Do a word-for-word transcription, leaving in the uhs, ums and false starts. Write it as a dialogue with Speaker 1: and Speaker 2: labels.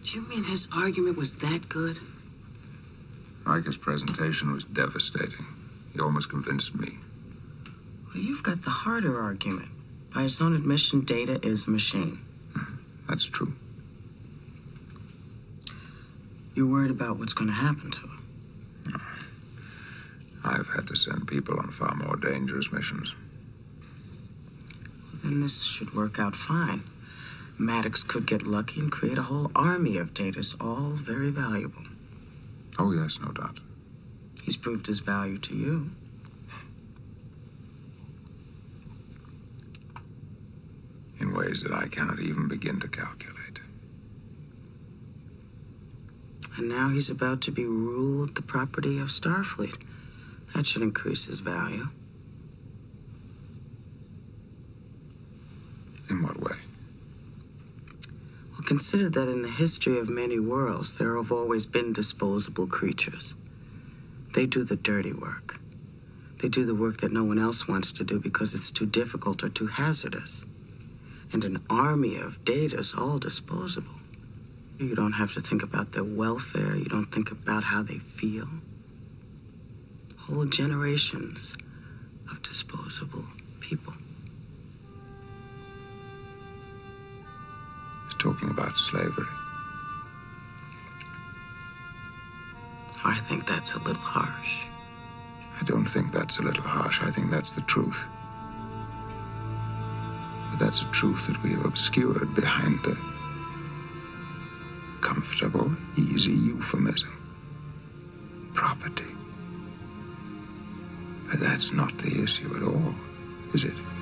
Speaker 1: Do you mean his argument was that good?
Speaker 2: Riker's presentation was devastating. He almost convinced me.
Speaker 1: Well, you've got the harder argument. By his own admission, Data is a machine.
Speaker 2: That's true.
Speaker 1: You're worried about what's going to happen to him.
Speaker 2: No. I've had to send people on far more dangerous missions.
Speaker 1: Well, then this should work out fine. Maddox could get lucky and create a whole army of Datas, all very valuable.
Speaker 2: Oh, yes, no doubt.
Speaker 1: He's proved his value to you.
Speaker 2: In ways that I cannot even begin to calculate.
Speaker 1: And now he's about to be ruled the property of Starfleet. That should increase his value.
Speaker 2: In what way?
Speaker 1: Well, consider that in the history of many worlds, there have always been disposable creatures. They do the dirty work. They do the work that no one else wants to do because it's too difficult or too hazardous. And an army of Datas, all disposable. You don't have to think about their welfare. You don't think about how they feel. Whole generations of disposable people.
Speaker 2: He's talking about slavery.
Speaker 1: I think that's a little harsh.
Speaker 2: I don't think that's a little harsh. I think that's the truth. But that's a truth that we have obscured behind a comfortable, easy euphemism. Property. But that's not the issue at all, is it?